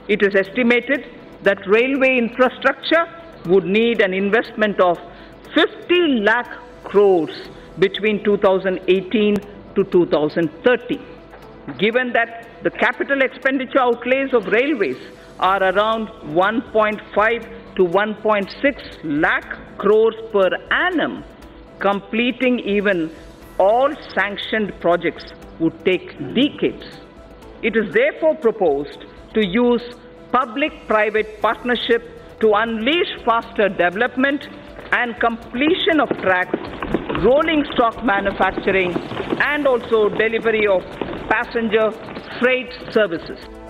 It is estimated that railway infrastructure would need an investment of 50 lakh crores between 2018 to 2030. Given that the capital expenditure outlays of railways are around 1.5 to 1.6 lakh crores per annum, completing even all sanctioned projects would take decades. It is therefore proposed to use public-private partnership to unleash faster development and completion of tracks, rolling stock manufacturing, and also delivery of passenger freight services.